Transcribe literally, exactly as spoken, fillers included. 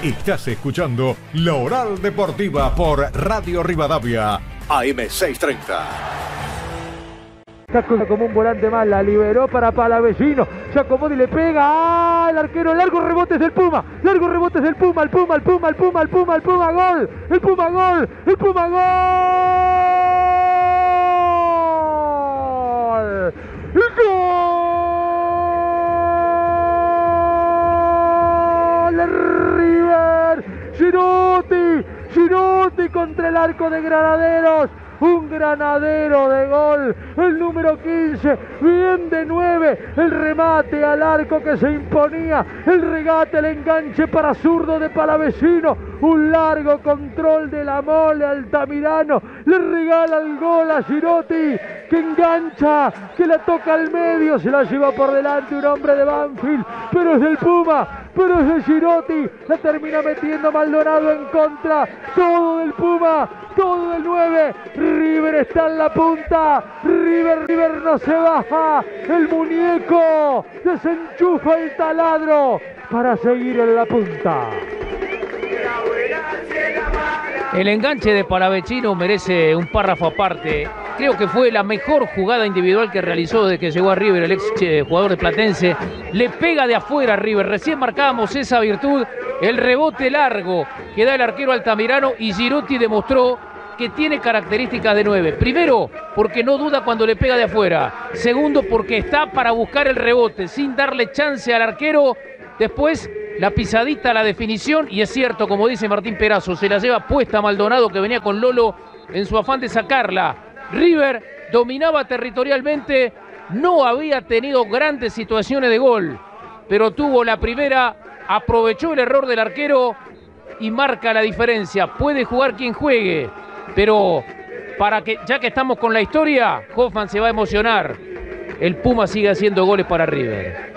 Estás escuchando La Oral Deportiva por Radio Rivadavia, A M seiscientos treinta. Sacó como un volante más, la liberó para Palavecino, se acomoda y le pega. ¡Ah! El arquero, largo rebote es el Puma, largo rebote es el Puma, el Puma, el Puma, el Puma, el Puma, el Puma, gol, el Puma, gol, el Puma, gol, gol, River, Girotti, Girotti contra el arco de Granaderos. Un granadero de gol, el número quince, bien de nueve, el remate al arco que se imponía, el regate, el enganche para zurdo de Palavecino, un largo control de la Mole Altamirano, le regala el gol a Girotti, que engancha, que la toca al medio, se la lleva por delante un hombre de Banfield, pero es el Puma, pero es el Girotti, la termina metiendo Maldonado en contra, todo del Puma, todo del nueve, River está en la punta, River, River no se baja, el muñeco desenchufa el taladro para seguir en la punta. El enganche de Palavecino merece un párrafo aparte. Creo que fue la mejor jugada individual que realizó desde que llegó a River el ex jugador de Platense. Le pega de afuera a River. Recién marcábamos esa virtud. El rebote largo que da el arquero Altamirano y Girotti demostró que tiene características de nueve. Primero, porque no duda cuando le pega de afuera. Segundo, porque está para buscar el rebote sin darle chance al arquero. Después, la pisadita, la definición, y es cierto, como dice Martín Perazo, se la lleva puesta a Maldonado, que venía con Lolo en su afán de sacarla. River dominaba territorialmente, no había tenido grandes situaciones de gol, pero tuvo la primera, aprovechó el error del arquero y marca la diferencia. Puede jugar quien juegue, pero para que, ya que estamos con la historia, Hoffman se va a emocionar. El Puma sigue haciendo goles para River.